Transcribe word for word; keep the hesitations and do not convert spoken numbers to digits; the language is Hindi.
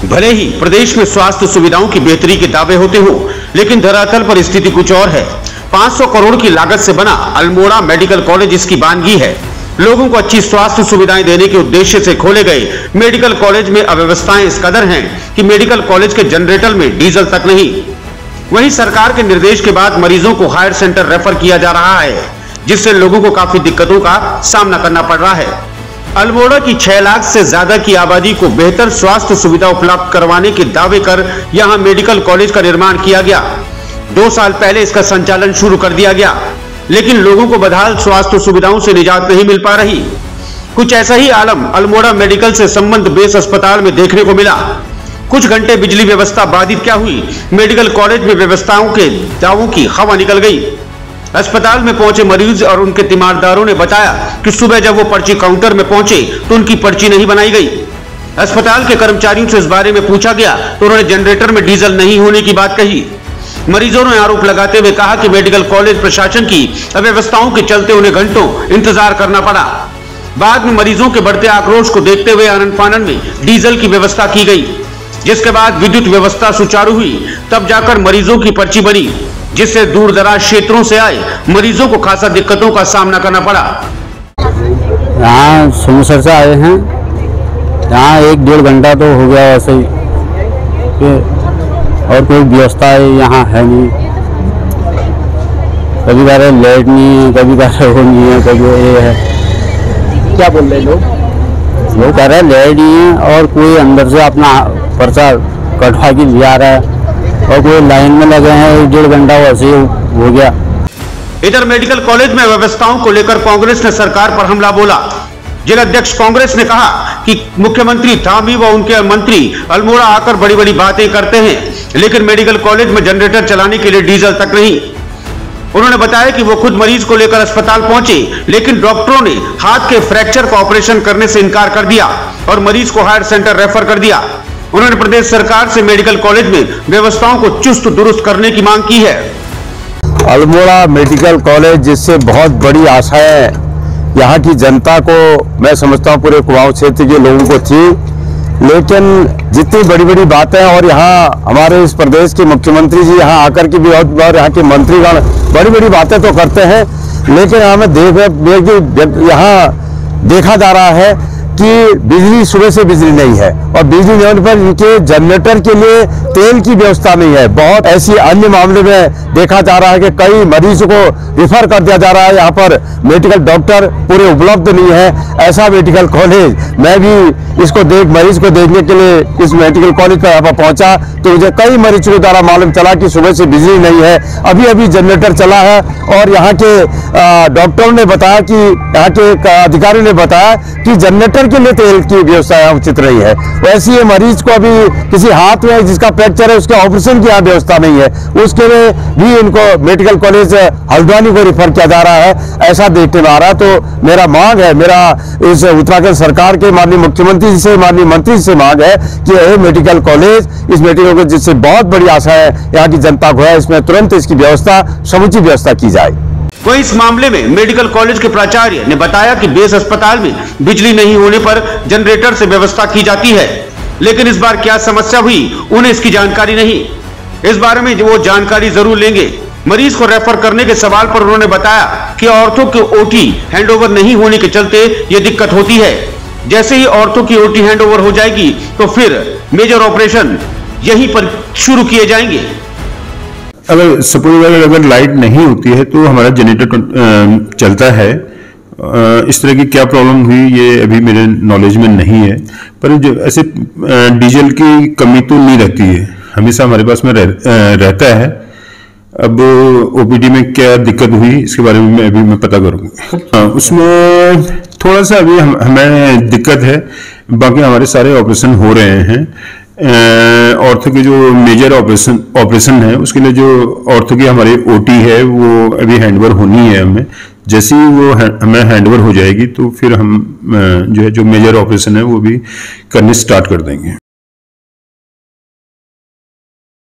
भले ही प्रदेश में स्वास्थ्य सुविधाओं की बेहतरी के दावे होते हों, लेकिन धरातल पर स्थिति कुछ और है। पाँच सौ करोड़ की लागत से बना अल्मोड़ा मेडिकल कॉलेज इसकी बानगी है। लोगों को अच्छी स्वास्थ्य सुविधाएं देने के उद्देश्य से खोले गए मेडिकल कॉलेज में अव्यवस्थाएं इस कदर हैं कि मेडिकल कॉलेज के जनरेटर में डीजल तक नहीं। वहीं सरकार के निर्देश के बाद मरीजों को हायर सेंटर रेफर किया जा रहा है, जिससे लोगों को काफी दिक्कतों का सामना करना पड़ रहा है। अल्मोड़ा की छह लाख से ज्यादा की आबादी को बेहतर स्वास्थ्य सुविधा उपलब्ध करवाने के दावे कर यहां मेडिकल कॉलेज का निर्माण किया गया। दो साल पहले इसका संचालन शुरू कर दिया गया, लेकिन लोगों को बदहाल स्वास्थ्य सुविधाओं से निजात नहीं मिल पा रही। कुछ ऐसा ही आलम अल्मोड़ा मेडिकल से संबंध बेस अस्पताल में देखने को मिला। कुछ घंटे बिजली व्यवस्था बाधित क्या हुई, मेडिकल कॉलेज में व्यवस्थाओं के दावों की हवा निकल गई। अस्पताल में पहुंचे मरीज और उनके तीमारदारों ने बताया कि सुबह जब वो पर्ची काउंटर में पहुंचे तो उनकी पर्ची नहीं बनाई गई। अस्पताल के कर्मचारियों से इस बारे में पूछा गया तो उन्होंने जनरेटर में डीजल नहीं होने की बात कही। मरीजों ने आरोप लगाते हुए कहा कि मेडिकल कॉलेज प्रशासन की अव्यवस्थाओं के चलते उन्हें घंटों इंतजार करना पड़ा। बाद में मरीजों के बढ़ते आक्रोश को देखते हुए आनन फानन में डीजल की व्यवस्था की गई, जिसके बाद विद्युत व्यवस्था सुचारू हुई। तब जाकर मरीजों की पर्ची बनी, जिससे दूर दराज क्षेत्रों से आए मरीजों को खासा दिक्कतों का सामना करना पड़ा। यहाँ सोमसर से आए हैं, यहाँ एक डेढ़ घंटा तो हो गया वैसे ही, और कोई व्यवस्था यहाँ है नहीं। कभी कह रहे लाइट नहीं है, कभी कह रहे वो नहीं है, कभी ये है। क्या बोल रहे लोग? लोग कह रहे हैं लाइट नहीं है, और कोई अंदर से अपना पर्चा कटवा के ले आ रहा है, और कोई लाइन में लगे हैं, एक डेढ़ घंटा वैसे ही हो गया। इधर मेडिकल कॉलेज में व्यवस्थाओं को लेकर कांग्रेस ने सरकार पर हमला बोला। जिलाध्यक्ष कांग्रेस ने कहा कि मुख्यमंत्री धामी व उनके मंत्री अल्मोड़ा आकर बड़ी बड़ी बातें करते हैं, लेकिन मेडिकल कॉलेज में जनरेटर चलाने के लिए डीजल तक नहीं। उन्होंने बताया कि वो खुद मरीज को लेकर अस्पताल पहुंचे, लेकिन डॉक्टरों ने हाथ के फ्रैक्चर का ऑपरेशन करने से इनकार कर दिया और मरीज को हायर सेंटर रेफर कर दिया। उन्होंने प्रदेश सरकार से मेडिकल कॉलेज में व्यवस्थाओं को चुस्त दुरुस्त करने की मांग की है। अल्मोड़ा मेडिकल कॉलेज, जिससे बहुत बड़ी आशाएं यहाँ की जनता को, मैं समझता हूँ पूरे कुमाऊं क्षेत्र के लोगों को थी, लेकिन जितनी बड़ी बड़ी बातें, और यहाँ हमारे इस प्रदेश के मुख्यमंत्री जी यहाँ आकर के भी बहुत बार यहाँ के मंत्रीगण बड़ी बड़ी बातें तो करते हैं, लेकिन हमें देख यहाँ देखा जा रहा है कि बिजली, सुबह से बिजली नहीं है, और बिजली नहीं होने पर इनके जनरेटर के लिए तेल की व्यवस्था नहीं है। बहुत ऐसी अन्य मामले में देखा जा रहा है कि कई मरीजों को रिफर कर दिया जा रहा है, यहाँ पर मेडिकल डॉक्टर पूरे उपलब्ध नहीं है। ऐसा मेडिकल कॉलेज, मैं भी इसको देख मरीज को देखने के लिए इस मेडिकल कॉलेज पर यहाँ पर पहुंचा तो मुझे कई मरीजों के द्वारा मालूम चला कि सुबह से बिजली नहीं है, अभी अभी जनरेटर चला है। और यहाँ के डॉक्टरों ने बताया कि यहाँ के अधिकारी ने बताया कि जनरेटर के लिए तेल की व्यवस्था उचित नहीं है। वैसे ही मरीज को अभी किसी हाथ में जिसका फ्रैक्चर है, उसके ऑपरेशन की यहाँ व्यवस्था नहीं है, उसके लिए भी इनको मेडिकल कॉलेज हल्द्वानी को रिफर किया जा रहा है, ऐसा देखने में आ रहा है। तो मेरा मांग है, मेरा इस उत्तराखंड सरकार के माननीय मुख्यमंत्री जी से, माननीय मंत्री से मांग है कि यह मेडिकल कॉलेज, इस मेडिकल कॉलेज जिससे बहुत बड़ी आशा है यहाँ की जनता को है, इसमें तुरंत इसकी व्यवस्था, समुचित व्यवस्था की जाए। वहीं इस मामले में मेडिकल कॉलेज के प्राचार्य ने बताया कि बेस अस्पताल में बिजली नहीं होने पर जनरेटर से व्यवस्था की जाती है, लेकिन इस बार क्या समस्या हुई उन्हें इसकी जानकारी नहीं। इस बारे में वो जानकारी जरूर लेंगे। मरीज को रेफर करने के सवाल पर उन्होंने बताया कि औरतों की ओटी हैंडओवर नहीं होने के चलते ये दिक्कत होती है। जैसे ही औरतों की ओटी हैंडओवर हो जाएगी तो फिर मेजर ऑपरेशन यहीं पर शुरू किए जाएंगे। अगर सपोज अगर लाइट नहीं होती है तो हमारा जनरेटर चलता है। इस तरह की क्या प्रॉब्लम हुई ये अभी मेरे नॉलेज में नहीं है, पर जो ऐसे डीजल की कमी तो नहीं रहती है, हमेशा हमारे पास में रह, रहता है। अब ओपीडी में क्या दिक्कत हुई इसके बारे में अभी मैं पता करूँगा। उसमें थोड़ा सा अभी हम, हमें दिक्कत है, बाकी हमारे सारे ऑपरेशन हो रहे हैं। ऑर्थो की जो मेजर ऑपरेशन ऑपरेशन है उसके लिए जो ऑर्थो की हमारी ओटी है वो अभी हैंडओवर होनी है हमें। जैसे ही वो हमें हैंडओवर हो जाएगी तो फिर हम जो है जो मेजर ऑपरेशन है वो भी करने स्टार्ट कर देंगे।